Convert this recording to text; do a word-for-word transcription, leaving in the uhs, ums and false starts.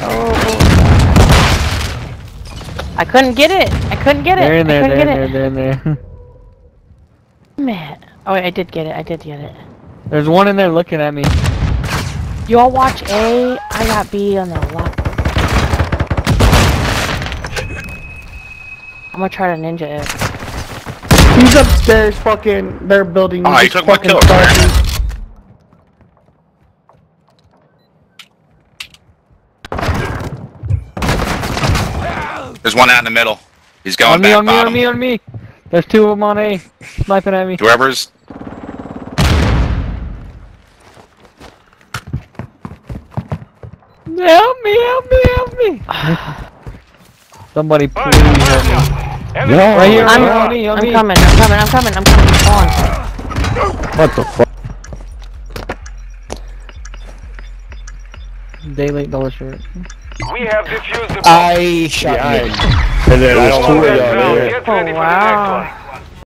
I couldn't get it. I couldn't get it. They're in there. I couldn't They're get in it. there. They're in there. Man. Oh, wait, I did get it. I did get it. There's one in there looking at me. You all watch A. I got B on the left. I'm gonna try to ninja it. He's upstairs, fucking. They're building. Oh, you took my kill, man. There's one out in the middle. He's going On me, back on me, bottom. on me, on me. There's two of them on A. Sniping at me. Whoever's... Help me, help me, help me. Somebody please help me. Yeah. Right here, I'm, on me, on I'm me. coming, I'm coming, I'm coming, I'm coming. On. What the fuck? Daylight dollar shirt. We have defused the bomb. I shot Yeah, him. And then I there's don't two know of where y'all Now, there. get ready for the wow. next one.